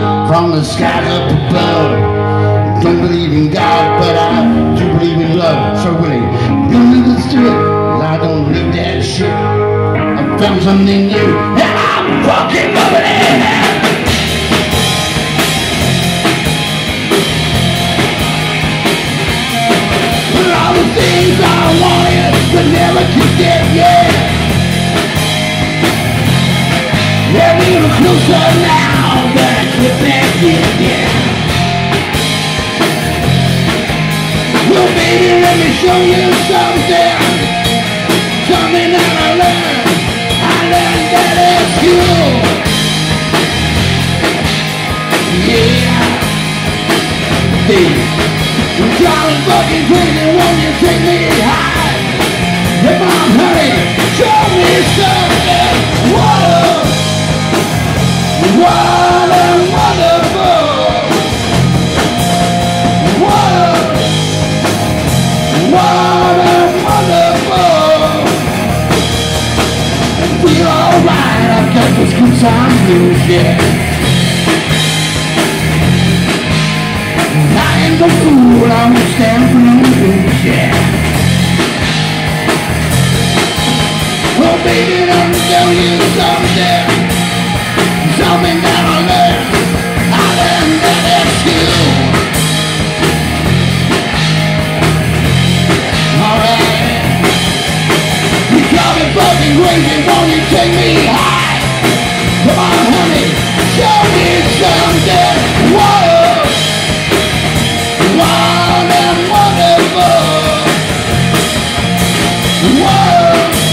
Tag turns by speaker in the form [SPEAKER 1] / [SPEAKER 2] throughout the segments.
[SPEAKER 1] from the skies up above. Don't believe in God, but I do believe in love. So really, let's do it. 'Cause I don't need that shit. I found something new, and I'm fucking loving it. All the things I wanted but never could get, yeah. They're a little closer now, but I can't back yet, yeah. Well, baby, let me show you something. Something that I learned that at school. Yeah, baby, I'm driving fucking crazy. Won't you take me high? Come on, honey, show me something. Whoa, what a wonderful. Whoa, what a wonderful. Feel alright, I've got this good time blues, yeah. I ain't no fool, I won't stand for no rules, yeah. Oh baby, let me tell you something. Something that I learned that at school. Alright, you got me fucking crazy, won't you take me high? Come on honey, show me something. Whoa, wild and wonderful. Whoa,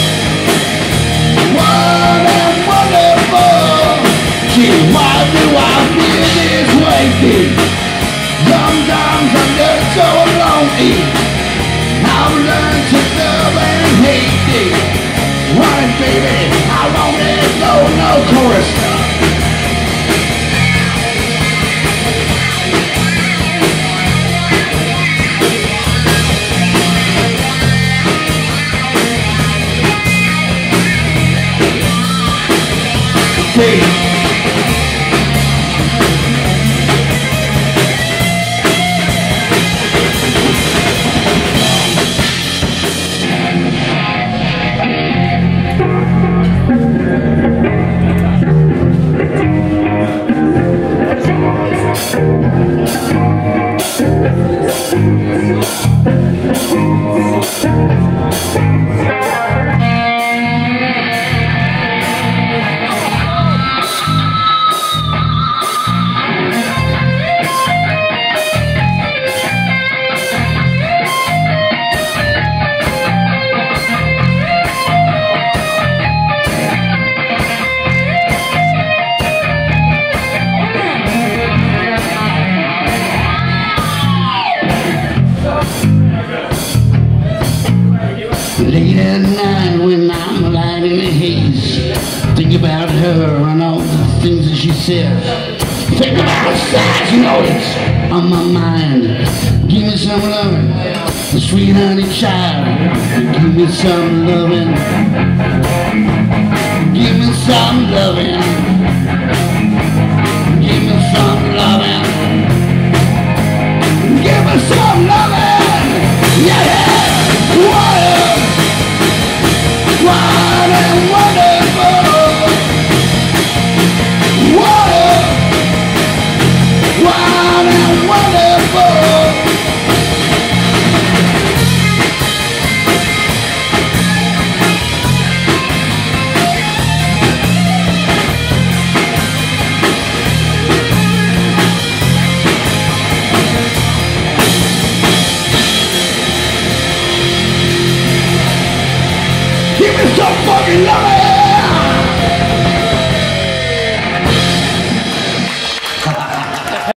[SPEAKER 1] wild and wonderful. Gee, why do I feel this way, babe? Sometimes I'm just so lonely. I've learned to love and hate it. Run, baby, I won't let go, no chorus. Hey. Late at night when I'm lying in the haze, think about her and all the things that she said. Think about the sights, you know it's on my mind. Give me some loving, sweet honey child. Give me some loving. Give me some loving. Give me some loving. Give me some loving. Yeah, water. Wild and wonderful. Water. Wild and wonderful. Give me some fucking love.